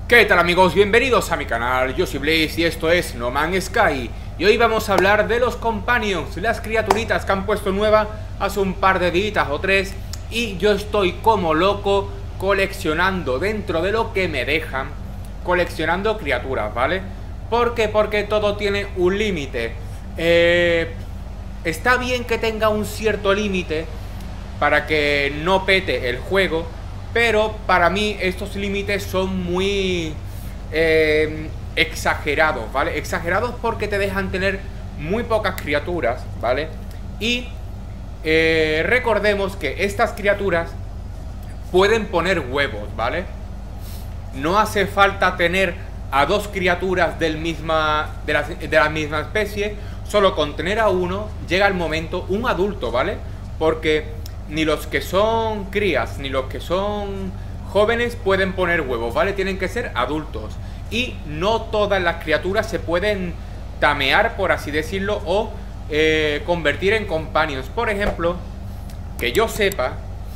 ¿Qué tal, amigos? Bienvenidos a mi canal, yo soy Blaze y esto es No Man's Sky. Y hoy vamos a hablar de los Companions, las criaturitas que han puesto nueva hace un par de días o tres. Y yo estoy como loco coleccionando dentro de lo que me dejan, coleccionando criaturas, ¿vale? ¿Por qué? Porque todo tiene un límite. Está bien que tenga un cierto límite para que no pete el juego, pero para mí estos límites son muy exagerados, ¿vale? Exagerados porque te dejan tener muy pocas criaturas, ¿vale? Y recordemos que estas criaturas pueden poner huevos, ¿vale? No hace falta tener a dos criaturas de la misma especie. Solo con tener a uno llega el momento, un adulto, ¿vale? Porque ni los que son crías ni los que son jóvenes pueden poner huevos, ¿vale? Tienen que ser adultos. Y no todas las criaturas se pueden tamear, por así decirlo, o convertir en companions. Por ejemplo, que yo sepa,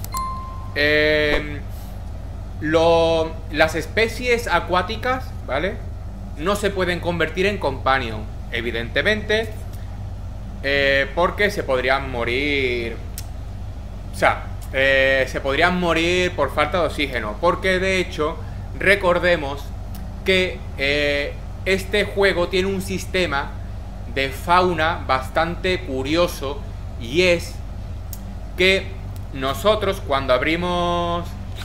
las especies acuáticas, ¿vale? No se pueden convertir en companion, evidentemente, porque se podrían morir. O sea, se podrían morir por falta de oxígeno. Porque de hecho, recordemos que este juego tiene un sistema de fauna bastante curioso. Y es que nosotros cuando abrimos...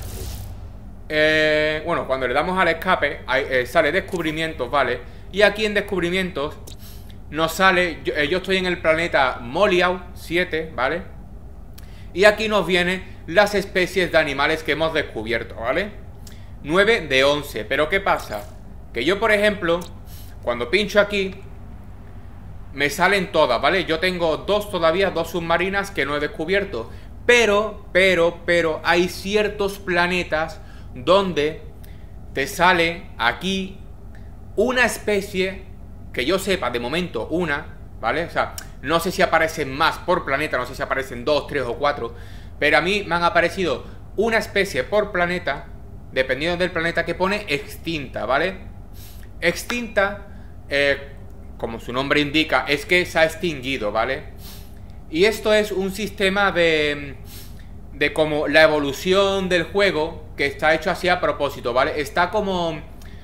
bueno, cuando le damos al escape sale descubrimientos, ¿vale? Y aquí en descubrimientos nos sale... Yo estoy en el planeta Moliau 7, ¿vale? Y aquí nos vienen las especies de animales que hemos descubierto, ¿vale? 9 de 11. Pero ¿qué pasa? Que yo, por ejemplo, cuando pincho aquí, me salen todas, ¿vale? Yo tengo todavía dos submarinas que no he descubierto. Pero hay ciertos planetas donde te sale aquí una especie, que yo sepa, de momento una, ¿vale? O sea, no sé si aparecen más por planeta, no sé si aparecen 2, 3 o 4, pero a mí me han aparecido una especie por planeta, dependiendo del planeta, que pone extinta, ¿vale? Extinta, como su nombre indica, es que se ha extinguido, ¿vale? Y esto es un sistema de como la evolución del juego, que está hecho así a propósito, ¿vale? Está como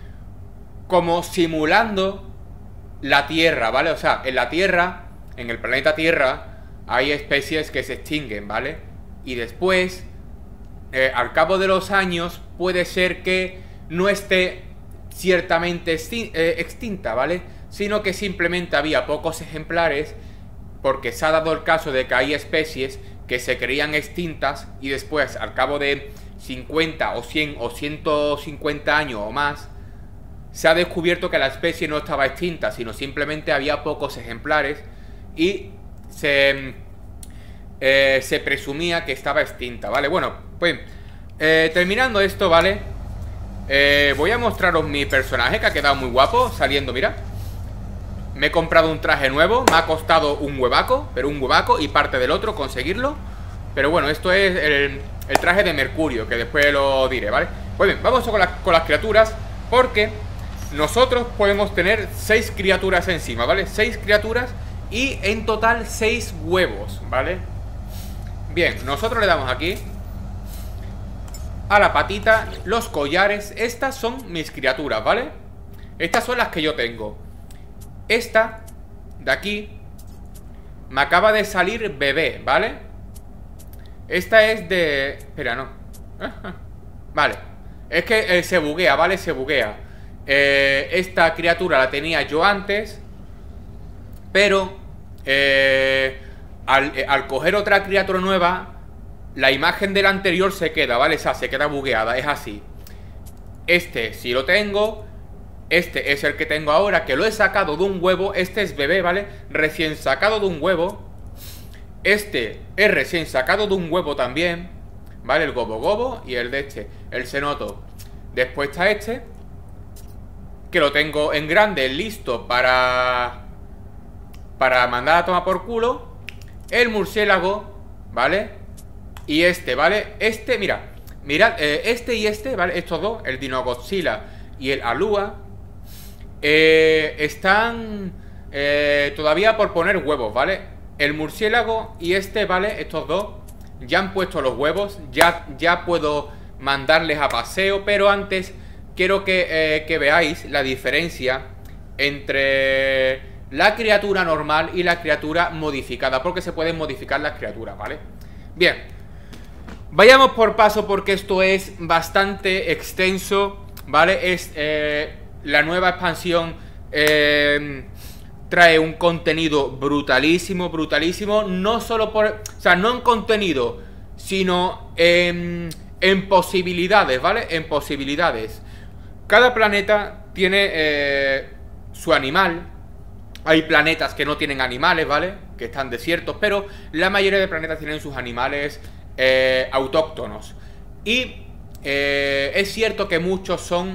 simulando la Tierra, ¿vale? O sea, en la Tierra, en el planeta Tierra, hay especies que se extinguen, ¿vale? Y después, al cabo de los años, puede ser que no esté ciertamente extinta, ¿vale? Sino que simplemente había pocos ejemplares, porque se ha dado el caso de que hay especies que se creían extintas y después, al cabo de 50 o 100 o 150 años o más, se ha descubierto que la especie no estaba extinta, sino simplemente había pocos ejemplares y se presumía que estaba extinta, ¿vale? Bueno, pues terminando esto, ¿vale? Voy a mostraros mi personaje, que ha quedado muy guapo saliendo, mira. Me he comprado un traje nuevo, me ha costado un huevaco, pero un huevaco y parte del otro conseguirlo. Pero bueno, esto es el traje de Mercurio, que después lo diré, ¿vale? Pues bien, vamos con las criaturas, porque nosotros podemos tener 6 criaturas encima, ¿vale? 6 criaturas y en total 6 huevos, ¿vale? Bien, nosotros le damos aquí a la patita, los collares. Estas son mis criaturas, ¿vale? Estas son las que yo tengo. Esta de aquí me acaba de salir bebé, ¿vale? Esta es de... Espera, no. Vale. Es que se buguea, ¿vale? Se buguea. Esta criatura la tenía yo antes, pero al coger otra criatura nueva, la imagen de la anterior se queda, ¿vale? O sea, se queda bugueada, es así. Este sí lo tengo. Este es el que tengo ahora, que lo he sacado de un huevo. Este es bebé, ¿vale? Recién sacado de un huevo. Este es recién sacado de un huevo también, ¿vale? El gobo gobo y el de este, el cenoto. Después está este, que lo tengo en grande, listo para mandar a tomar por culo. El murciélago, ¿vale? Y este, ¿vale? Este, mirad, este y este, ¿vale? Estos dos, el Dino Godzilla y el Alua están todavía por poner huevos, ¿vale? El murciélago y este, ¿vale? Estos dos ya han puesto los huevos, ya puedo mandarles a paseo, pero antes quiero que veáis la diferencia entre la criatura normal y la criatura modificada, porque se pueden modificar las criaturas, ¿vale? Bien, vayamos por paso porque esto es bastante extenso, ¿vale? Es la nueva expansión, trae un contenido brutalísimo, brutalísimo, no solo por... O sea, no en contenido, sino en posibilidades, ¿vale? En posibilidades. Cada planeta tiene su animal. Hay planetas que no tienen animales, ¿vale? Que están desiertos, pero la mayoría de planetas tienen sus animales autóctonos. Y es cierto que muchos son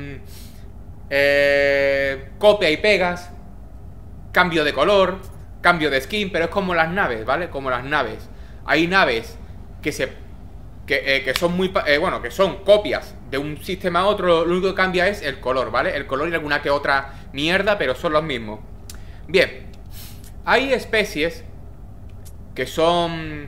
copia y pegas, cambio de color, cambio de skin, pero es como las naves, ¿vale? Como las naves. Hay naves que son muy... bueno, que son copias de un sistema a otro. Lo único que cambia es el color, ¿vale? El color y alguna que otra mierda, pero son los mismos. Bien, hay especies que son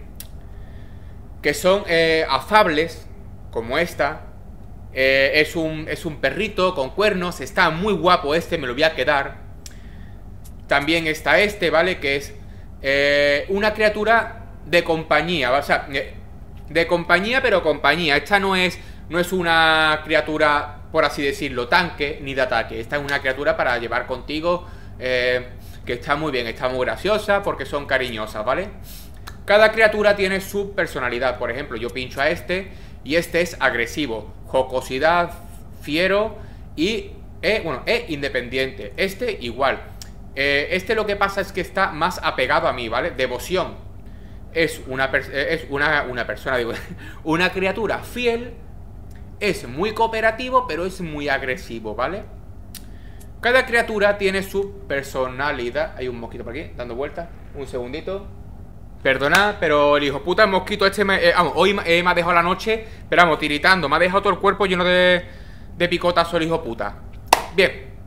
afables, como esta. Es un perrito con cuernos, está muy guapo este, me lo voy a quedar. También está este, ¿vale? Que es una criatura de compañía, o sea, de compañía, pero compañía. Esta no es una criatura, por así decirlo, tanque ni de ataque. Esta es una criatura para llevar contigo, que está muy bien, está muy graciosa porque son cariñosas, ¿vale? Cada criatura tiene su personalidad. Por ejemplo, yo pincho a este y este es agresivo, jocosidad, fiero y, independiente. Este igual. Este lo que pasa es que está más apegado a mí, ¿vale? Devoción. Es una persona, digo, una criatura fiel. Es muy cooperativo, pero es muy agresivo, ¿vale? Cada criatura tiene su personalidad. Hay un mosquito por aquí, dando vueltas. Un segundito. Perdonad, pero el hijo puta, el mosquito este hoy me ha dejado la noche, pero vamos, tiritando. Me ha dejado todo el cuerpo lleno de picotazo el hijo puta. Bien.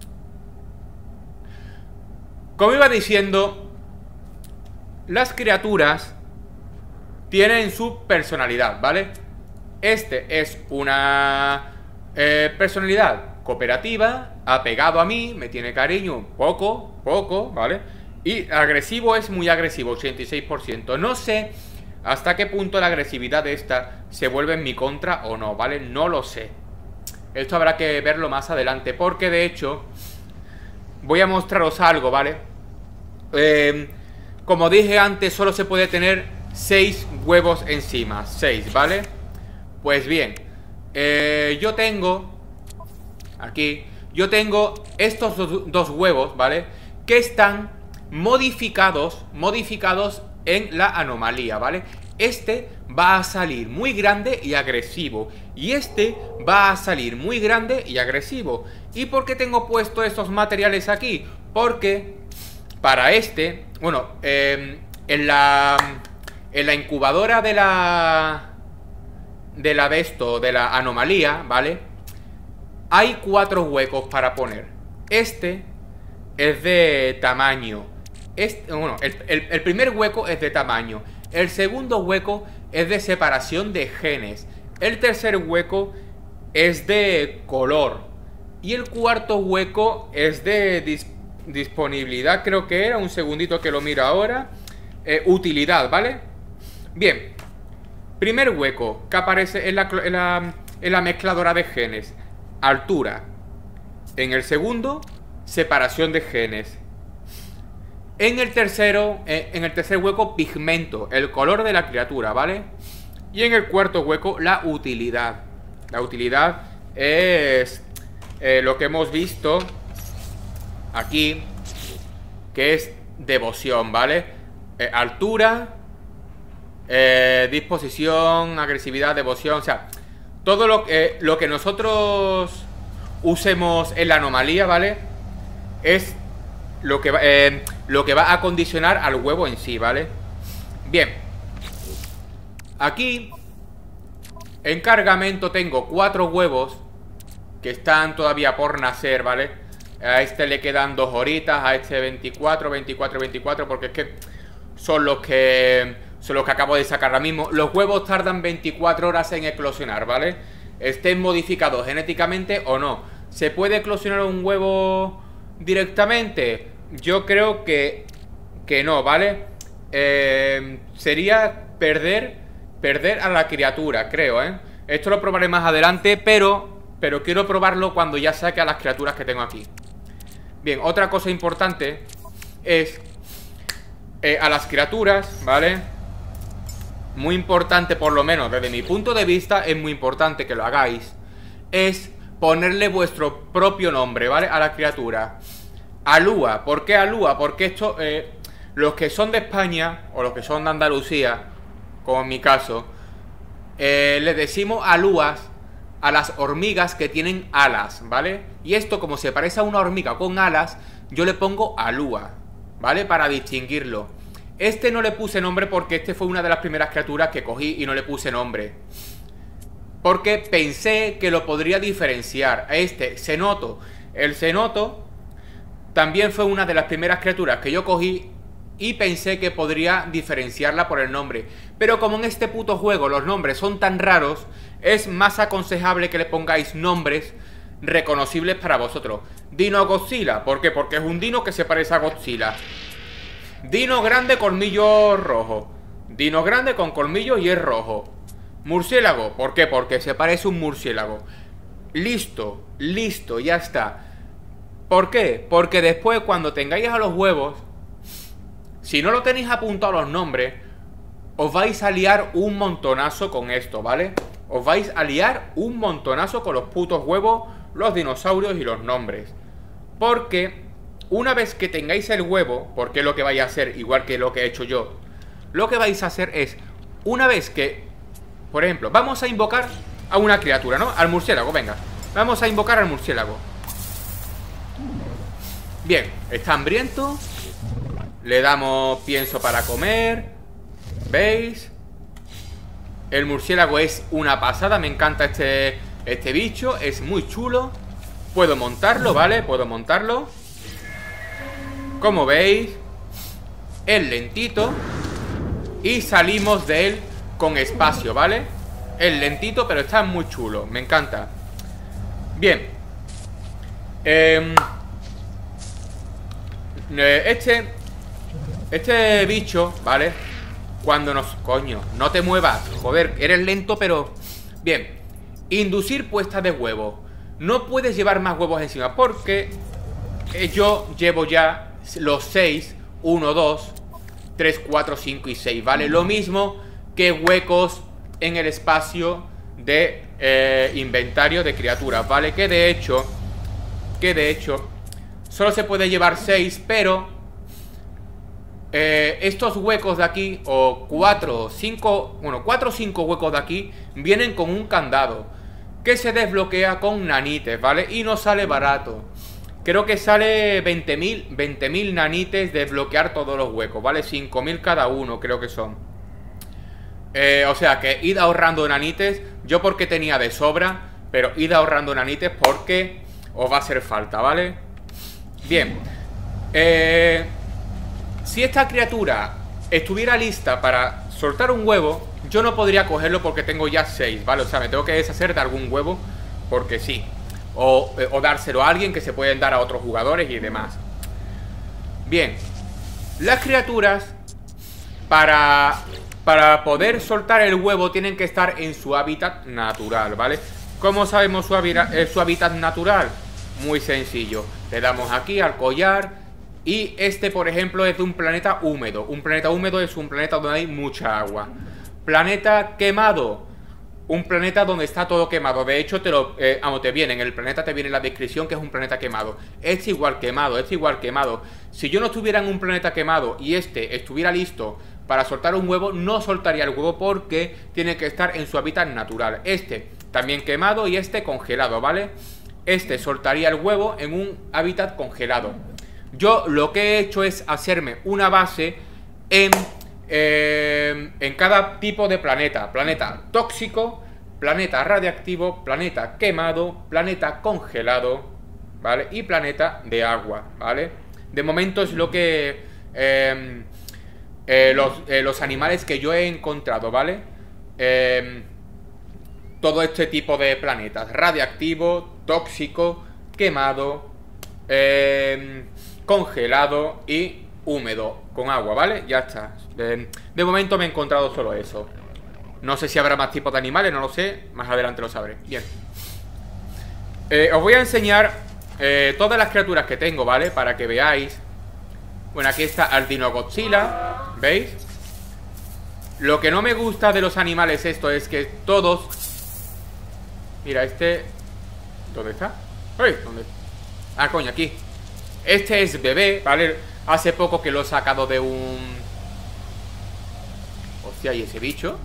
Como iba diciendo, las criaturas tienen su personalidad, ¿vale? Este es una personalidad cooperativa, apegado a mí, me tiene cariño, poco, ¿vale? Y agresivo es muy agresivo, 86%. No sé hasta qué punto la agresividad de esta se vuelve en mi contra o no, ¿vale? No lo sé. Esto habrá que verlo más adelante, porque de hecho voy a mostraros algo, ¿vale? Como dije antes, solo se puede tener 6 huevos encima, 6, ¿vale? Pues bien, yo tengo aquí, estos dos huevos, ¿vale? Que están modificados en la anomalía, ¿vale? Este va a salir muy grande y agresivo, y este va a salir muy grande y agresivo. ¿Y por qué tengo puesto estos materiales aquí? Porque para este, bueno, en la incubadora de la anomalía, ¿vale? Hay 4 huecos para poner. Este es de tamaño. El primer hueco es de tamaño. El segundo hueco es de separación de genes. El tercer hueco es de color. Y el cuarto hueco es de disponibilidad, creo que era. Un segundito que lo miro ahora. Utilidad, ¿vale? Bien. Primer hueco que aparece en la mezcladora de genes. Altura. En el segundo, separación de genes. En el tercer hueco, pigmento, el color de la criatura, ¿vale? Y en el cuarto hueco, la utilidad. La utilidad es lo que hemos visto aquí, que es devoción, ¿vale? Altura, disposición, agresividad, devoción, o sea, todo lo que nosotros usemos en la anomalía, ¿vale? Es lo que va a condicionar al huevo en sí, ¿vale? Bien. Aquí en cargamento tengo 4 huevos que están todavía por nacer, ¿vale? A este le quedan 2 horitas, a este 24, 24, 24, porque es que son los que acabo de sacar ahora mismo. Los huevos tardan 24 horas en eclosionar, ¿vale? Estén modificados genéticamente o no. ¿Se puede eclosionar un huevo directamente? Yo creo que no, ¿vale? Sería perder a la criatura, creo, ¿eh? Esto lo probaré más adelante, pero quiero probarlo cuando ya saque a las criaturas que tengo aquí. Bien, otra cosa importante es a las criaturas, ¿vale? Muy importante, por lo menos desde mi punto de vista, es muy importante que lo hagáis. Es ponerle vuestro propio nombre, ¿vale? A la criatura. Alúa. ¿Por qué Alúa? Porque esto, los que son de España o los que son de Andalucía, como en mi caso, le decimos alúas a las hormigas que tienen alas, ¿vale? Y esto, como se parece a una hormiga con alas, yo le pongo alúa, ¿vale? Para distinguirlo. Este no le puse nombre porque este fue una de las primeras criaturas que cogí y no le puse nombre, porque pensé que lo podría diferenciar. A este cenoto. El cenoto también fue una de las primeras criaturas que yo cogí y pensé que podría diferenciarla por el nombre. Pero como en este puto juego los nombres son tan raros, es más aconsejable que le pongáis nombres reconocibles para vosotros. Dino Godzilla. ¿Por qué? Porque es un dino que se parece a Godzilla. Dino grande, colmillo rojo. Dino grande con colmillo y es rojo. Murciélago. ¿Por qué? Porque se parece a un murciélago. Listo, listo, ya está. ¿Por qué? Porque después, cuando tengáis a los huevos, si no lo tenéis apuntado a los nombres, os vais a liar un montonazo con esto, ¿vale? Os vais a liar un montonazo con los putos huevos, los dinosaurios y los nombres. Porque una vez que tengáis el huevo, porque es lo que vais a hacer, igual que lo que he hecho yo, lo que vais a hacer es, una vez que, por ejemplo, vamos a invocar a una criatura, ¿no? Al murciélago, venga. Vamos a invocar al murciélago. Bien, está hambriento. Le damos pienso para comer. ¿Veis? El murciélago es una pasada. Me encanta este bicho. Es muy chulo. Puedo montarlo, ¿vale? Puedo montarlo. Como veis, es lentito. Y salimos de él con espacio, ¿vale? Es lentito, pero está muy chulo. Me encanta. Bien. Este bicho, ¿vale? Cuando nos... Coño, no te muevas. Joder, eres lento, pero... Bien. Inducir puesta de huevo. No puedes llevar más huevos encima porque yo llevo ya los 6. 1, 2, 3, 4, 5 y 6, ¿vale? Lo mismo que huecos en el espacio de inventario de criaturas, ¿vale? Que de hecho solo se puede llevar 6, pero estos huecos de aquí, o 4 o 5, bueno, 4 o 5 huecos de aquí vienen con un candado que se desbloquea con nanites, ¿vale? Y no sale barato. Creo que sale 20.000 nanites desbloquear todos los huecos, ¿vale? 5.000 cada uno, creo que son. O sea que id ahorrando nanites. Yo porque tenía de sobra, pero id ahorrando nanites porque os va a hacer falta, ¿vale? Bien. Si esta criatura estuviera lista para soltar un huevo, yo no podría cogerlo porque tengo ya 6, ¿vale? O sea, me tengo que deshacer de algún huevo porque sí. O dárselo a alguien que se pueden dar a otros jugadores y demás. Bien. Las criaturas, para poder soltar el huevo, tienen que estar en su hábitat natural, ¿vale? ¿Cómo sabemos su hábitat natural? Muy sencillo. Le damos aquí al collar. Y este, por ejemplo, es de un planeta húmedo. Un planeta húmedo es un planeta donde hay mucha agua. Planeta quemado. Un planeta donde está todo quemado. De hecho, te viene en el planeta, te viene la descripción que es un planeta quemado. Este igual quemado, este igual quemado. Si yo no estuviera en un planeta quemado y este estuviera listo para soltar un huevo, no soltaría el huevo porque tiene que estar en su hábitat natural. Este también quemado y este congelado, ¿vale? Este soltaría el huevo en un hábitat congelado. Yo lo que he hecho es hacerme una base en cada tipo de planeta. Planeta tóxico, planeta radiactivo, planeta quemado, planeta congelado, ¿vale? Y planeta de agua, ¿vale? De momento es lo que... los animales que yo he encontrado, ¿vale? Todo este tipo de planetas: radiactivo, tóxico, quemado, congelado y húmedo, con agua, ¿vale? Ya está. De momento me he encontrado solo eso. No sé si habrá más tipos de animales, no lo sé. Más adelante lo sabré. Bien. Os voy a enseñar todas las criaturas que tengo, ¿vale? Para que veáis. Bueno, aquí está el Dinogodzilla, ¿veis? Lo que no me gusta de los animales esto es que todos... Mira, este... ¿Dónde está? ¡Uy! ¿Dónde? Ah, coño, aquí. Este es bebé, ¿vale? Hace poco que lo he sacado de un... Hostia, ¿y ese bicho?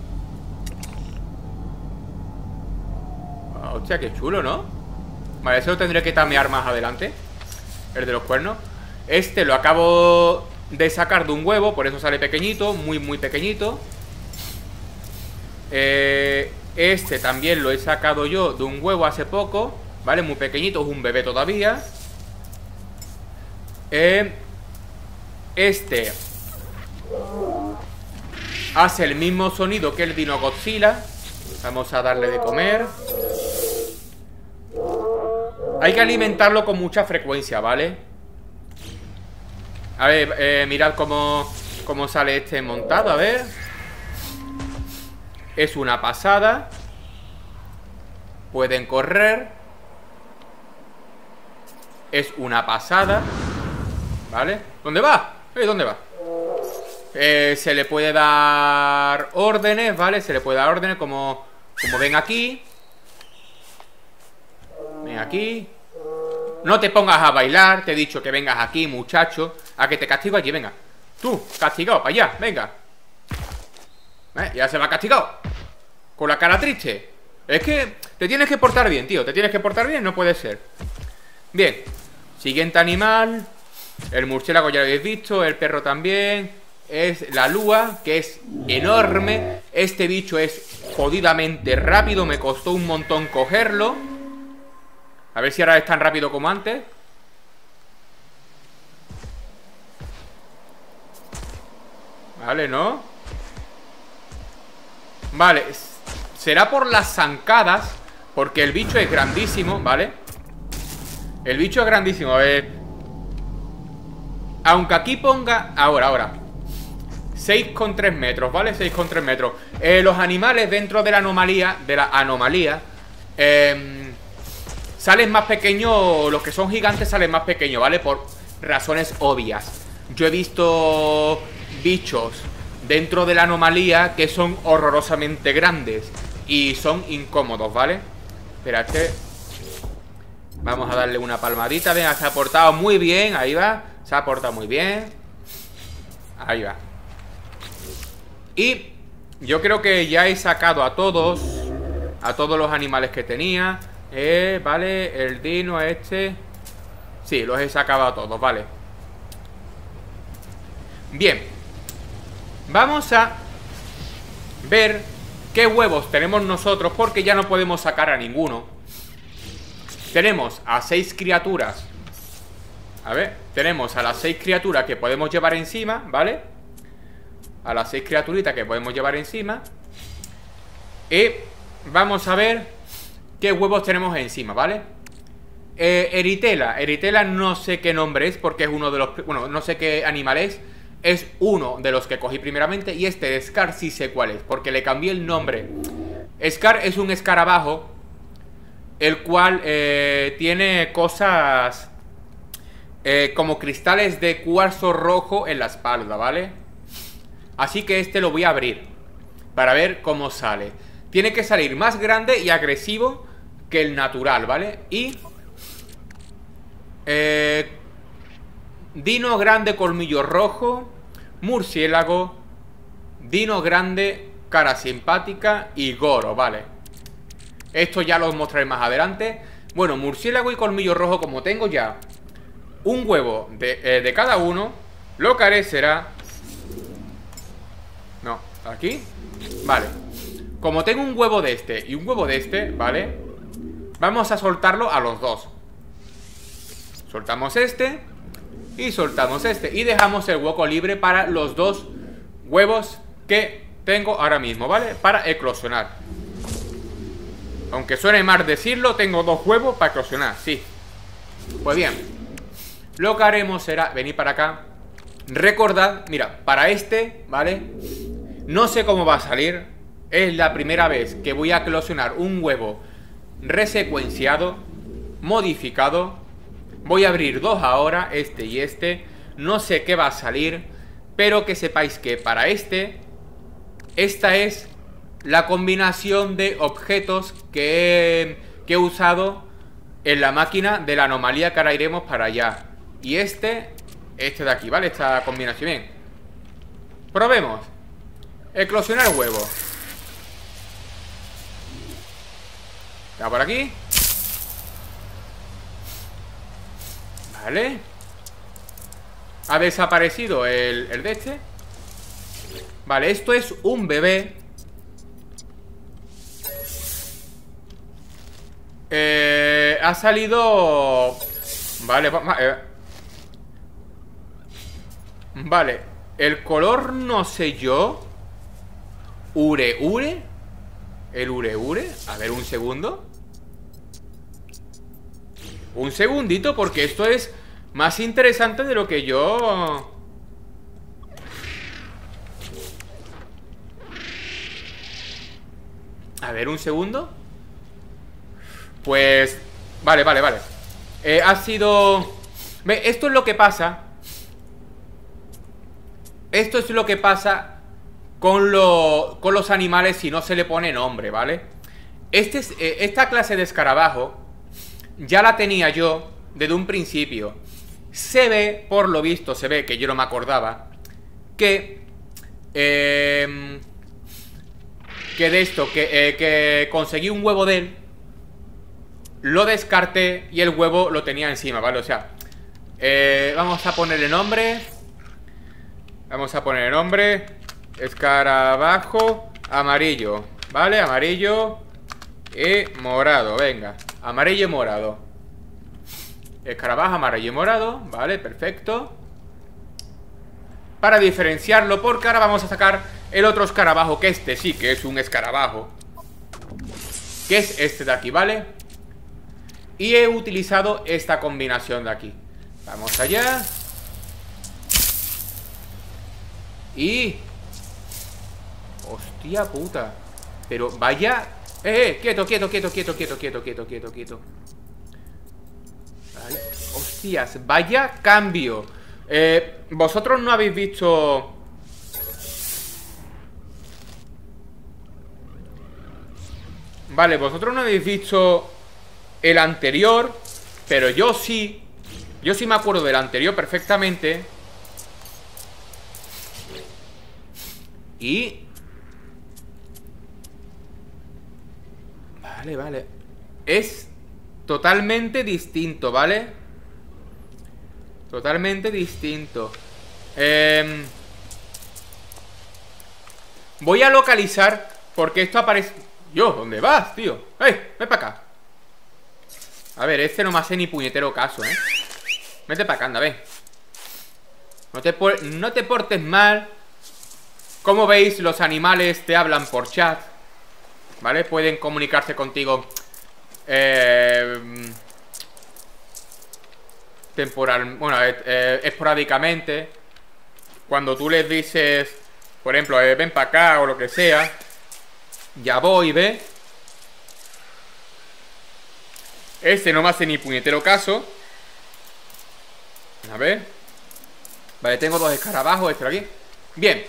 Hostia, qué chulo, ¿no? Vale, eso lo tendré que tamear más adelante. El de los cuernos. Este lo acabo de sacar de un huevo, por eso sale pequeñito, muy muy pequeñito. Este también lo he sacado yo de un huevo hace poco, ¿vale? Muy pequeñito, es un bebé todavía. Este hace el mismo sonido que el Dinogodzilla. Vamos a darle de comer. Hay que alimentarlo con mucha frecuencia, ¿vale? A ver, mirad cómo sale este montado, a ver. Es una pasada. Pueden correr. Es una pasada. ¿Vale? ¿Dónde va? ¿Dónde va? Se le puede dar órdenes, ¿vale? Se le puede dar órdenes como ven aquí. Ven aquí. No te pongas a bailar. Te he dicho que vengas aquí, muchacho. A que te castigo allí, venga. Tú, castigado, para allá, venga. Ya se va castigado. Con la cara triste. Es que te tienes que portar bien, tío. Te tienes que portar bien, no puede ser. Bien. Siguiente animal. El murciélago ya lo habéis visto. El perro también. Es la lúa, que es enorme. Este bicho es jodidamente rápido. Me costó un montón cogerlo. A ver si ahora es tan rápido como antes. Vale, ¿no? Vale. Será por las zancadas, porque el bicho es grandísimo, ¿vale? El bicho es grandísimo. A ver. Aunque aquí ponga... Ahora 6,3 metros, ¿vale? 6,3 metros. Los animales dentro de la anomalía salen más pequeños. Los que son gigantes salen más pequeños, ¿vale? Por razones obvias. Yo he visto bichos dentro de la anomalía que son horrorosamente grandes y son incómodos, ¿vale? Espérate. Vamos a darle una palmadita. Venga, se ha portado muy bien. Ahí va. Se ha portado muy bien. Ahí va. Y yo creo que ya he sacado a todos los animales que tenía. Vale, el dino este. Sí, los he sacado a todos, vale. Bien. Vamos a ver qué huevos tenemos nosotros, porque ya no podemos sacar a ninguno. Tenemos a 6 criaturas. A ver, tenemos a las 6 criaturas que podemos llevar encima, ¿vale? A las 6 criaturitas que podemos llevar encima. Y vamos a ver qué huevos tenemos encima, ¿vale? Eritela. Eritela no sé qué nombre es, porque es uno de los... Bueno, no sé qué animal es. Es uno de los que cogí primeramente. Y este de Scar sí sé cuál es, porque le cambié el nombre. Scar es un escarabajo, el cual tiene cosas como cristales de cuarzo rojo en la espalda, ¿vale? Así que este lo voy a abrir para ver cómo sale. Tiene que salir más grande y agresivo que el natural, ¿vale? Y dino grande, colmillo rojo, murciélago, dino grande, cara simpática y goro, ¿vale? Esto ya lo mostraré más adelante. Bueno, murciélago y colmillo rojo, como tengo ya un huevo de cada uno, lo que haré será... No, aquí. Vale. como tengo un huevo de este y un huevo de este, ¿vale? Vamos a soltarlo a los dos. Soltamos este y soltamos este. Y dejamos el hueco libre para los dos huevos que tengo ahora mismo, ¿vale? Para eclosionar. Aunque suene mal decirlo, tengo dos huevos para eclosionar, sí. Pues bien, lo que haremos será venir para acá. Recordad, mira, para este, ¿vale? No sé cómo va a salir. Es la primera vez que voy a eclosionar un huevo resecuenciado, modificado. Voy a abrir dos ahora, este y este. No sé qué va a salir, pero que sepáis que para este, esta es la combinación de objetos que he usado en la máquina de la anomalía, que ahora iremos para allá. Y este de aquí, ¿vale? Esta combinación, bien. Probemos. Eclosionar huevo. Está por aquí. Vale. Ha desaparecido el de este. Vale, esto es un bebé. Ha salido... Vale, vale, el color no sé yo. Ure. El ure. A ver, un segundo. Un segundito, porque esto es más interesante de lo que yo... A ver, un segundo. Pues... Vale. Ha sido... Ve, esto es lo que pasa. Esto es lo que pasa con los animales si no se le pone nombre, ¿vale? Esta clase de escarabajo ya la tenía yo desde un principio. Se ve, por lo visto, se ve, que yo no me acordaba, que de esto, que conseguí un huevo de él, lo descarté y el huevo lo tenía encima, ¿vale? O sea, vamos a ponerle nombre. Vamos a ponerle nombre. Escarabajo amarillo, ¿vale? Amarillo y morado, venga. Amarillo y morado. Escarabajo amarillo y morado, ¿vale? Perfecto. Para diferenciarlo, porque ahora vamos a sacar el otro escarabajo, que este sí que es un escarabajo, que es este de aquí, ¿vale? Y he utilizado esta combinación de aquí. Vamos allá. Y... Hostia puta. Pero vaya... quieto. Vale. Hostias, vaya cambio. Vosotros no habéis visto... Vale, vosotros no habéis visto el anterior, pero yo sí. Yo sí me acuerdo del anterior perfectamente. Y... Vale. Es totalmente distinto, ¿vale? Totalmente distinto. Voy a localizar, porque esto aparece... Yo, ¿dónde vas, tío? ¡Ey! Ven para acá. A ver, este no me hace ni puñetero caso, ¿eh? Vete para acá, anda, ven. No te portes mal. Como veis, los animales te hablan por chat, ¿vale? Pueden comunicarse contigo esporádicamente. Cuando tú les dices, por ejemplo, ven para acá o lo que sea, ya voy, ¿ves? Este no me hace ni puñetero caso. A ver. Vale, tengo dos escarabajos, este de aquí. Bien.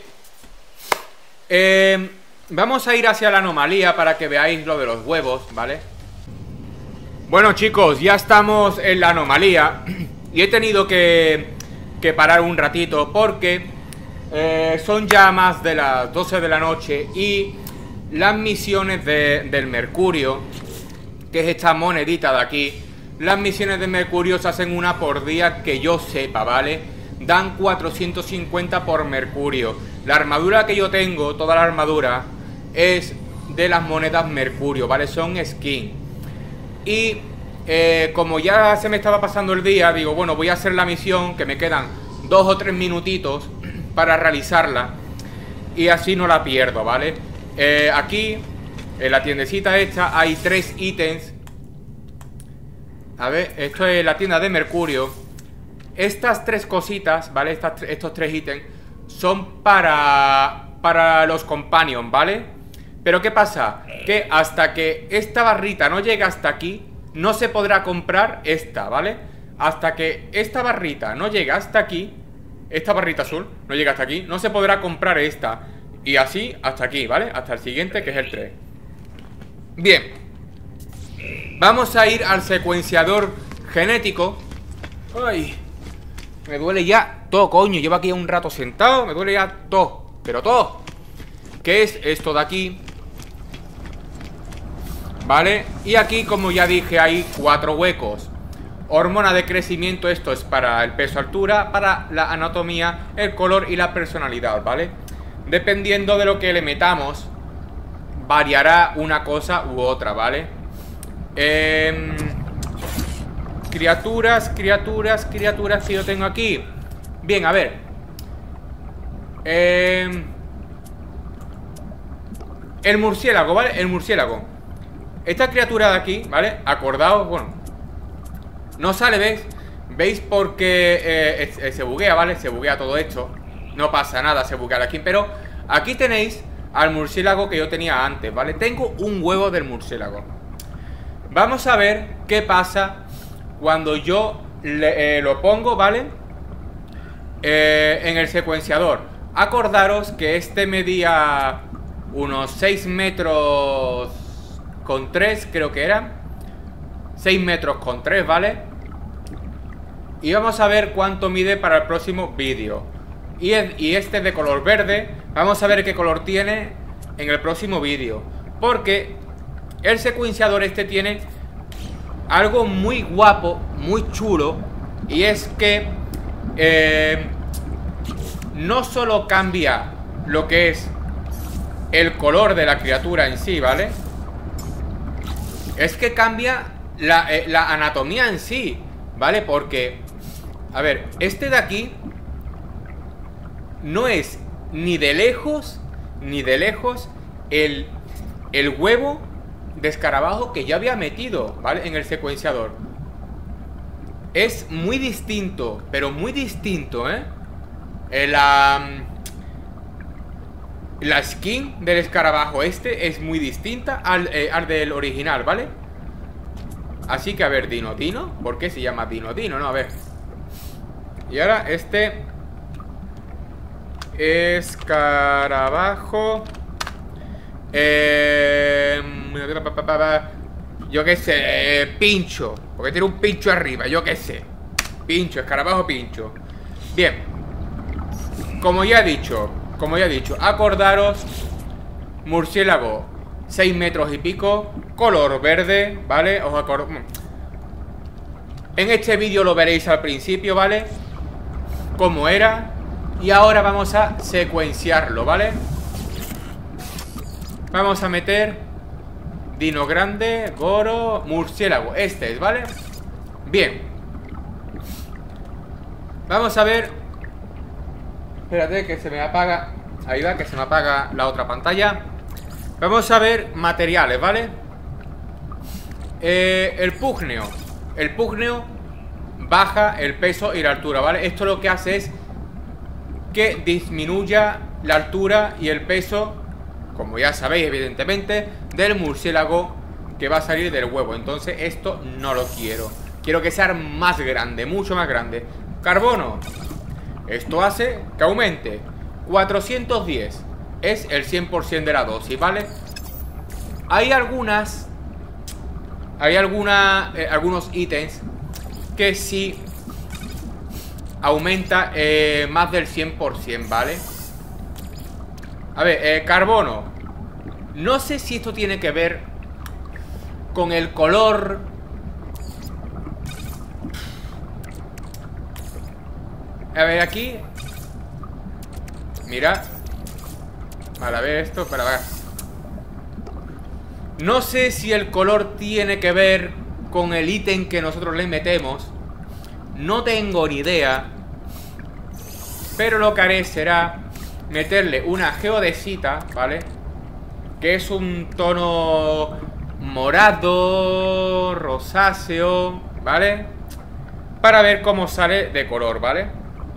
Vamos a ir hacia la anomalía para que veáis lo de los huevos, ¿vale? Bueno, chicos, ya estamos en la anomalía. Y he tenido que parar un ratito porque son ya más de las 12 de la noche. Y las misiones del Mercurio, que es esta monedita de aquí, las misiones de Mercurio se hacen una por día, que yo sepa, ¿vale? Dan 450 por Mercurio. La armadura que yo tengo, toda la armadura, es de las monedas mercurio, ¿vale? Son skin. Y como ya se me estaba pasando el día, digo, bueno, voy a hacer la misión, que me quedan 2 o 3 minutitos para realizarla, y así no la pierdo, ¿vale? Aquí, en la tiendecita esta, hay 3 ítems. A ver, esto es la tienda de mercurio. Estas 3 cositas, ¿vale? Estos 3 ítems son para los companions, ¿vale? Pero ¿qué pasa? Que hasta que esta barrita no llegue hasta aquí, no se podrá comprar esta, ¿vale? Hasta que esta barrita no llegue hasta aquí, esta barrita azul no llega hasta aquí, no se podrá comprar esta. Y así hasta aquí, ¿vale? Hasta el siguiente, que es el 3. Bien. Vamos a ir al secuenciador genético. Ay, me duele ya todo, coño. Llevo aquí un rato sentado, me duele ya todo. Pero todo. ¿Qué es esto de aquí? ¿Vale? Y aquí, como ya dije, hay 4 huecos. Hormona de crecimiento, esto es para el peso-altura, para la anatomía, el color y la personalidad, ¿vale? Dependiendo de lo que le metamos, variará una cosa u otra, ¿vale? Criaturas que yo tengo aquí. Bien, a ver. El murciélago, ¿vale? El murciélago. Esta criatura de aquí, ¿vale? Acordaos, bueno, no sale, ¿veis? ¿Veis? Porque se buguea, ¿vale? Se buguea todo esto. No pasa nada, se buguea la skin. Pero aquí tenéis al murciélago que yo tenía antes, ¿vale? Tengo un huevo del murciélago. Vamos a ver qué pasa cuando yo lo pongo, ¿vale? En el secuenciador. Acordaros que este medía unos 6 metros con 3, creo que era 6 metros con 3, ¿vale? Y vamos a ver cuánto mide para el próximo vídeo. Y este es de color verde. Vamos a ver qué color tiene en el próximo vídeo, porque el secuenciador este tiene algo muy guapo, muy chulo. Y es que no solo cambia lo que es el color de la criatura en sí, ¿vale? Es que cambia la anatomía en sí, ¿vale? Porque, a ver, este de aquí no es ni de lejos el huevo de escarabajo que yo había metido, ¿vale? En el secuenciador. Es muy distinto, pero muy distinto, ¿eh? La skin del escarabajo este es muy distinta al del original, ¿vale? Así que, a ver, Dino, ¿por qué se llama Dino? No, a ver. Y ahora este escarabajo, yo qué sé, pincho, porque tiene un pincho arriba, yo qué sé. Pincho, escarabajo pincho. Bien. Como ya he dicho, acordaros, murciélago 6 metros y pico, color verde, ¿vale? Os acordáis. En este vídeo lo veréis al principio, ¿vale? Cómo era. Y ahora vamos a secuenciarlo, ¿vale? Vamos a meter Dino grande, Goro, murciélago. Este es, ¿vale? Bien. Vamos a ver. Espérate que se me apaga. Ahí va, que se me apaga la otra pantalla. Vamos a ver materiales, ¿vale? El púgneo. El púgneo baja el peso y la altura, ¿vale? Esto lo que hace es que disminuya la altura y el peso, como ya sabéis, evidentemente, del murciélago que va a salir del huevo. Entonces esto no lo quiero. Quiero que sea más grande, mucho más grande. Carbono. Esto hace que aumente 410. Es el 100% de la dosis, ¿vale? Hay algunos ítems que sí aumenta más del 100%, ¿vale? A ver, carbono. No sé si esto tiene que ver con el color. A ver, aquí. Mira. Vale, a ver esto, para ver. No sé si el color tiene que ver con el ítem que nosotros le metemos. No tengo ni idea. Pero lo que haré será meterle una geodesita, ¿vale? Que es un tono morado, rosáceo, ¿vale? Para ver cómo sale de color, ¿vale?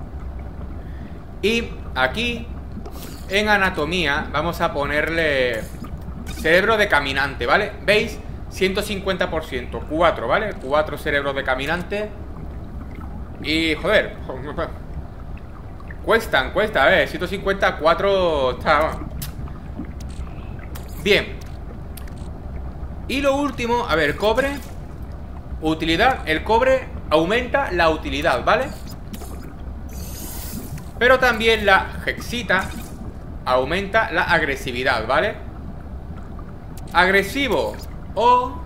Y aquí, en anatomía, vamos a ponerle cerebro de caminante, ¿vale? ¿Veis? 150%, 4, ¿vale? 4 cerebros de caminante. Y, joder, cuesta, a ver, 154 está... Bien. Y lo último, a ver, cobre. Utilidad, el cobre aumenta la utilidad, ¿vale? Pero también la hexita aumenta la agresividad, ¿vale? Agresivo o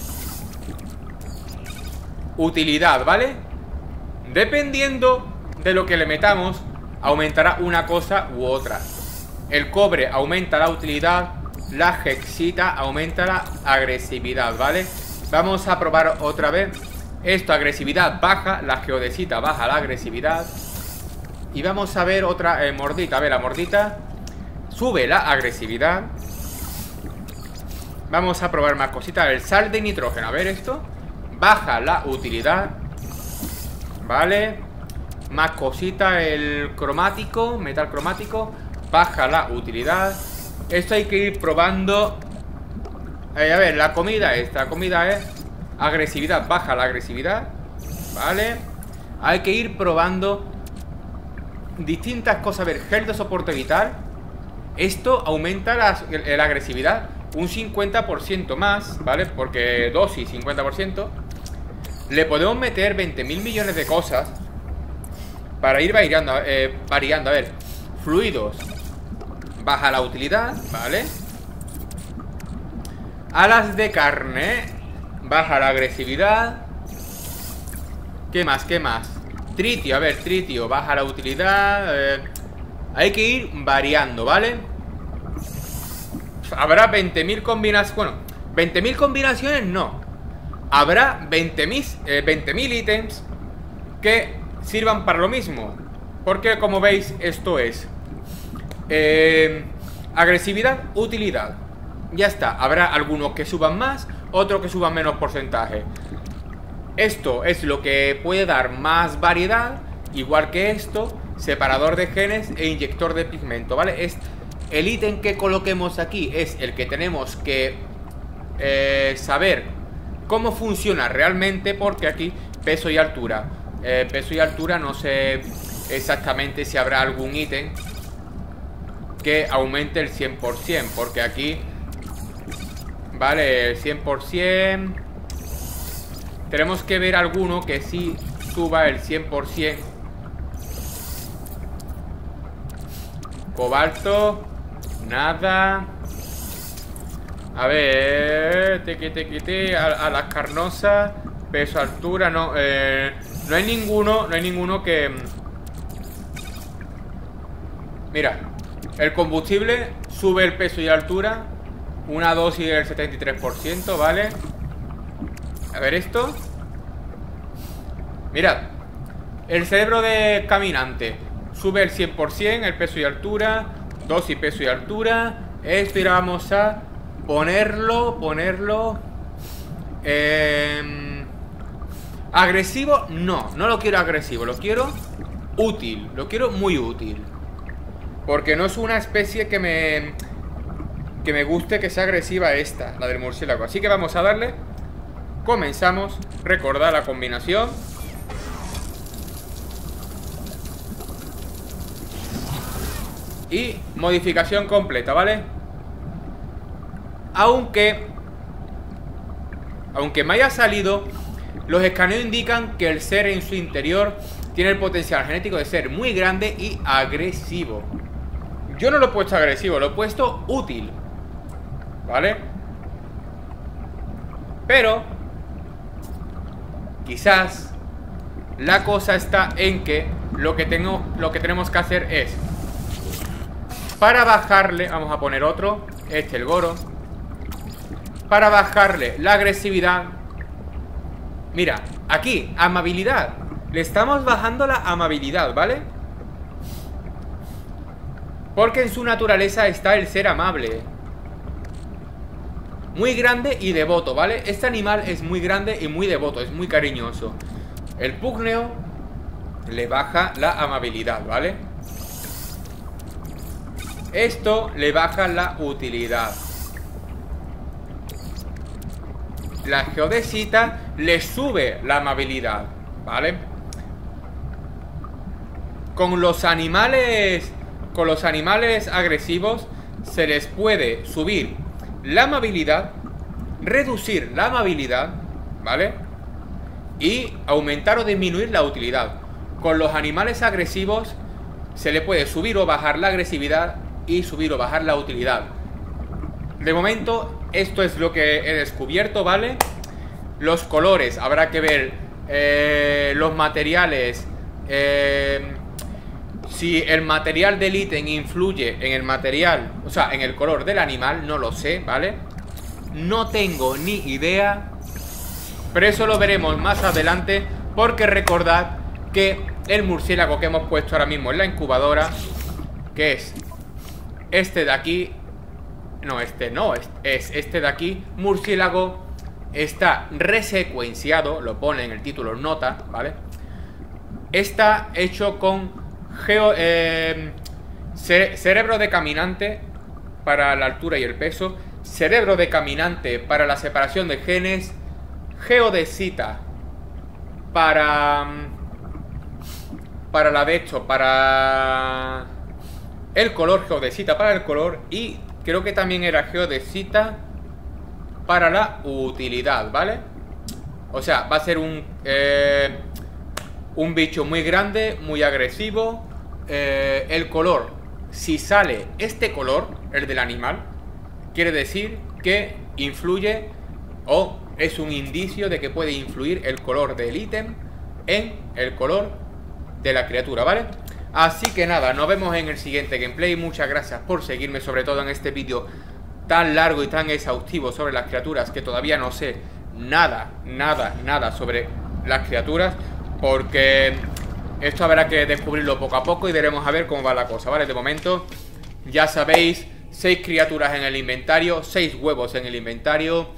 utilidad, ¿vale? Dependiendo de lo que le metamos, aumentará una cosa u otra. El cobre aumenta la utilidad, la hexita aumenta la agresividad, ¿vale? Vamos a probar otra vez. Esto, agresividad baja, la geodesita baja la agresividad. Y vamos a ver otra mordita. A ver, la mordita sube la agresividad. Vamos a probar más cositas. El sal de nitrógeno, a ver esto. Baja la utilidad. Vale. Más cositas, el cromático, metal cromático, baja la utilidad. Esto hay que ir probando. A ver, la comida esta. La comida es agresividad, baja la agresividad. Vale. Hay que ir probando distintas cosas. A ver, gel de soporte vital. Esto aumenta la agresividad un 50% más, ¿vale? Porque dosis 50%. Le podemos meter 20.000 millones de cosas para ir variando. A ver, fluidos, baja la utilidad, ¿vale? Alas de carne, baja la agresividad. ¿Qué más? ¿Qué más? Tritio, a ver, tritio, baja la utilidad. Hay que ir variando, ¿vale? Habrá 20.000 combinaciones. Bueno, 20.000 combinaciones no. Habrá 20.000 ítems que sirvan para lo mismo. Porque como veis, esto es agresividad, utilidad. Ya está, habrá algunos que suban más, otros que suban menos porcentaje. Esto es lo que puede dar más variedad. Igual que esto, separador de genes e inyector de pigmento, ¿vale? Es el ítem que coloquemos aquí, es el que tenemos que saber cómo funciona realmente. Porque aquí peso y altura. Peso y altura no sé exactamente si habrá algún ítem que aumente el 100%. Porque aquí, vale, el 100%. Tenemos que ver alguno que sí suba el 100%. Cobalto, nada. A ver, a las carnosas, peso, altura, no. No hay ninguno que... Mira, el combustible sube el peso y altura. Una dosis del 73%, ¿vale? A ver esto. Mirad, el cerebro de caminante sube el 100%, el peso y altura. Dosis, peso y altura. Esto y ahora vamos a ponerlo. Agresivo, no lo quiero agresivo, lo quiero útil, lo quiero muy útil. Porque no es una especie que me guste que sea agresiva esta, la del murciélago. Así que vamos a darle. Comenzamos. Recordad la combinación. Y modificación completa, ¿vale? Aunque me haya salido, los escaneos indican que el ser en su interior tiene el potencial genético de ser muy grande y agresivo. Yo no lo he puesto agresivo, lo he puesto útil, ¿vale? Pero quizás la cosa está en que lo que tenemos que hacer es, para bajarle, vamos a poner otro, el Goro. para bajarle la agresividad. Mira, aquí, amabilidad. Le estamos bajando la amabilidad, ¿vale? Porque en su naturaleza está el ser amable. Muy grande y devoto, ¿vale? Este animal es muy grande y muy devoto, es muy cariñoso. El púgneo le baja la amabilidad, ¿vale? Esto le baja la utilidad. La geodesita le sube la amabilidad, ¿vale? Con los animales agresivos se les puede subir la amabilidad, reducir la amabilidad, ¿vale? Y aumentar o disminuir la utilidad. Con los animales agresivos se le puede subir o bajar la agresividad y subir o bajar la utilidad. De momento, esto es lo que he descubierto, ¿vale? Los colores, habrá que ver los materiales. Si el material del ítem influye en el material, o sea, en el color del animal, no lo sé, ¿vale? No tengo ni idea. Pero eso lo veremos más adelante, porque recordad que el murciélago que hemos puesto ahora mismo en la incubadora, que es este de aquí, no, este no, es este de aquí, murciélago, está resecuenciado, lo pone en el título nota, ¿vale? Está hecho con cerebro de caminante para la altura y el peso, cerebro de caminante para la separación de genes, geodesita para la de hecho, para el color, geodesita para el color, y creo que también era geodesita para la utilidad, ¿vale? O sea, va a ser un bicho muy grande, muy agresivo. El color, si sale este color, el del animal, quiere decir que influye o es un indicio de que puede influir el color del ítem en el color de la criatura, ¿vale? Así que nada, nos vemos en el siguiente gameplay. Muchas gracias por seguirme, sobre todo en este vídeo tan largo y tan exhaustivo sobre las criaturas, que todavía no sé nada sobre las criaturas, porque esto habrá que descubrirlo poco a poco y veremos a ver cómo va la cosa, ¿vale? De momento, ya sabéis, 6 criaturas en el inventario, 6 huevos en el inventario.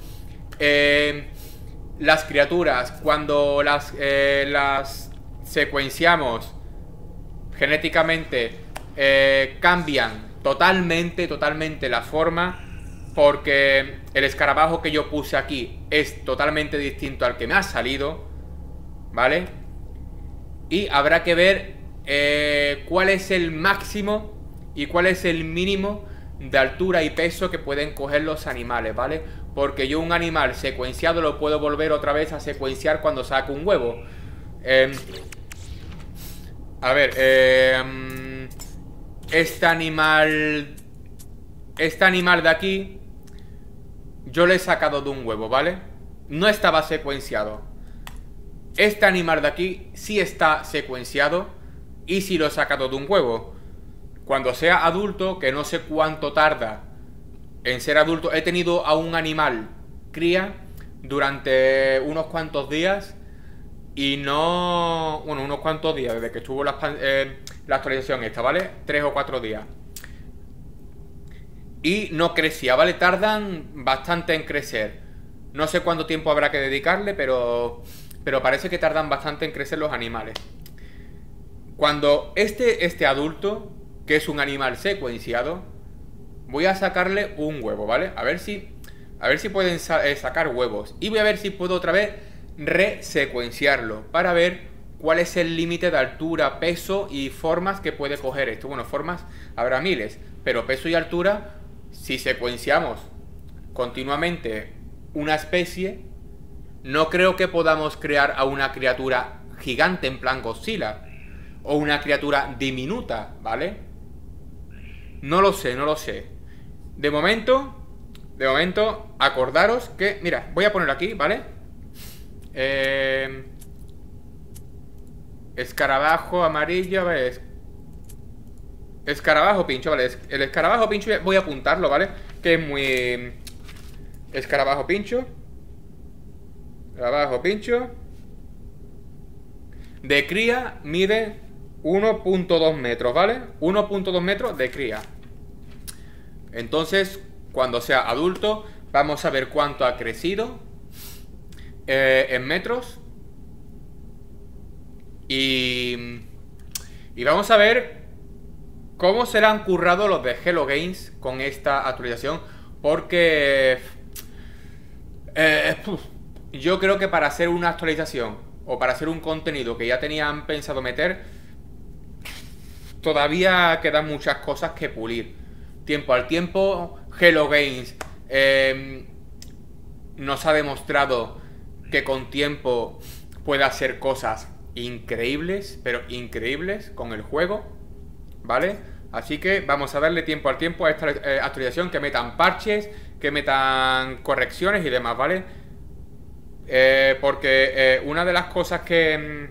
Las criaturas, cuando las secuenciamos genéticamente, cambian totalmente la forma, porque el escarabajo que yo puse aquí es totalmente distinto al que me ha salido, ¿vale? Y habrá que ver cuál es el máximo y cuál es el mínimo de altura y peso que pueden coger los animales, ¿vale? Porque yo un animal secuenciado lo puedo volver otra vez a secuenciar cuando saco un huevo. A ver, este animal de aquí yo lo he sacado de un huevo, ¿vale? No estaba secuenciado. Este animal de aquí sí está secuenciado y sí lo he sacado de un huevo. Cuando sea adulto, que no sé cuánto tarda en ser adulto, he tenido a un animal cría durante unos cuantos días y no... Bueno, unos cuantos días, desde que estuvo la actualización esta, ¿vale? 3 o 4 días. Y no crecía, ¿vale? Tardan bastante en crecer. No sé cuánto tiempo habrá que dedicarle, pero parece que tardan bastante en crecer los animales. Cuando este adulto, que es un animal secuenciado, voy a sacarle un huevo, ¿vale? A ver si pueden sacar huevos. Y voy a ver si puedo otra vez resecuenciarlo, para ver cuál es el límite de altura, peso y formas que puede coger esto. Bueno, formas habrá miles, pero peso y altura, si secuenciamos continuamente una especie, no creo que podamos crear a una criatura gigante en plan Godzilla, o una criatura diminuta, ¿vale? No lo sé. De momento, acordaros que... Mira, voy a poner aquí, ¿vale? Escarabajo amarillo, ¿vale? Escarabajo pincho, ¿vale? El escarabajo pincho voy a apuntarlo, ¿vale? Que es Escarabajo pincho. Escarabajo pincho. De cría mide 1.2 metros, ¿vale? 1.2 metros de cría. Entonces, cuando sea adulto, vamos a ver cuánto ha crecido en metros. Y vamos a ver cómo se le han currado los de Hello Games con esta actualización. Porque yo creo que para hacer una actualización o para hacer un contenido que ya tenían pensado meter, todavía quedan muchas cosas que pulir. Tiempo al tiempo, Hello Games nos ha demostrado que con tiempo puede hacer cosas increíbles, pero increíbles con el juego, ¿vale? Así que vamos a darle tiempo al tiempo a esta actualización, que metan parches, que metan correcciones y demás, ¿vale? Porque una de las cosas que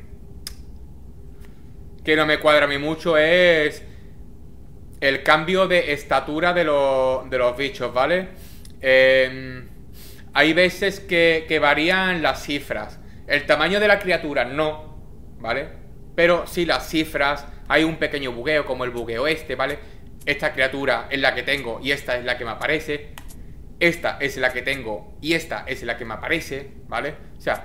no me cuadra a mí mucho es el cambio de estatura de los bichos, ¿vale? Hay veces que varían las cifras. El tamaño de la criatura no, ¿vale? Pero sí las cifras. Hay un pequeño bugueo, como el bugueo este, ¿vale? Esta criatura es la que tengo y esta es la que me aparece. Esta es la que tengo y esta es la que me aparece, ¿vale? O sea,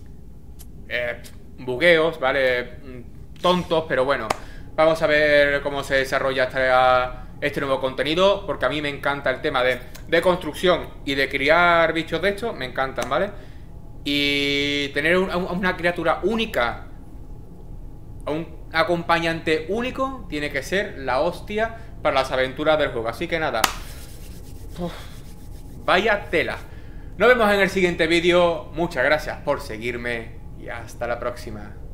bugueos, ¿vale? Tontos, pero bueno. Vamos a ver cómo se desarrolla este nuevo contenido, porque a mí me encanta el tema de construcción y de criar bichos de estos. Me encantan, ¿vale? Y tener una criatura única, un acompañante único, tiene que ser la hostia para las aventuras del juego. Así que nada, vaya tela. Nos vemos en el siguiente vídeo. Muchas gracias por seguirme y hasta la próxima.